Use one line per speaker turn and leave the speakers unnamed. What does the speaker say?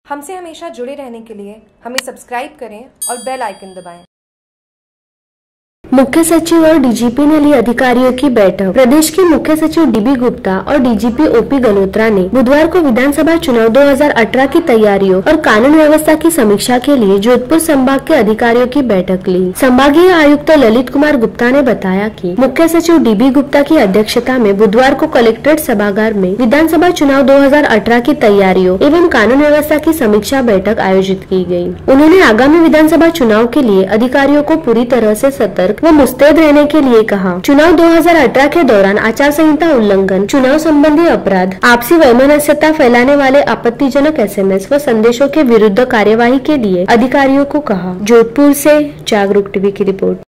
हमसे हमेशा जुड़े रहने के लिए हमें सब्सक्राइब करें और बेल आइकन दबाएं।
मुख्य सचिव और डीजीपी ने ली अधिकारियों की बैठक। प्रदेश के मुख्य सचिव डीबी गुप्ता और डीजीपी ओपी गल्होत्रा ने बुधवार को विधानसभा चुनाव 2018 की तैयारियों और कानून व्यवस्था की समीक्षा के लिए जोधपुर संभाग के अधिकारियों की बैठक ली। संभागीय आयुक्त ललित कुमार गुप्ता ने बताया कि मुख्य सचिव डीबी गुप्ता की अध्यक्षता में बुधवार को कलेक्ट्रेट सभागार में विधानसभा चुनाव 2018 की तैयारियों एवं कानून व्यवस्था की समीक्षा बैठक आयोजित की गयी। उन्होंने आगामी विधानसभा चुनाव के लिए अधिकारियों को पूरी तरह से सतर्क व मुस्तैद रहने के लिए कहा। चुनाव 2018 के दौरान आचार संहिता उल्लंघन, चुनाव संबंधी अपराध, आपसी वैमनस्यता फैलाने वाले आपत्तिजनक एसएमएस व संदेशों के विरुद्ध कार्यवाही के लिए अधिकारियों को कहा। जोधपुर से जागरूक टीवी की रिपोर्ट।